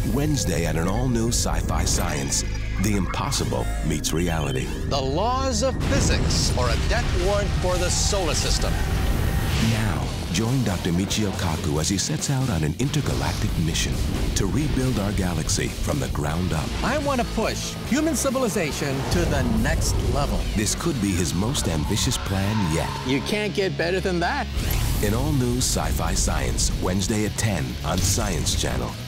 Wednesday at an all-new Sci-Fi Science, the impossible meets reality. The laws of physics or a death warrant for the solar system. Now, join Dr. Michio Kaku as he sets out on an intergalactic mission to rebuild our galaxy from the ground up. I want to push human civilization to the next level. This could be his most ambitious plan yet. You can't get better than that. An all-new Sci-Fi Science, Wednesday at 10 on Science Channel.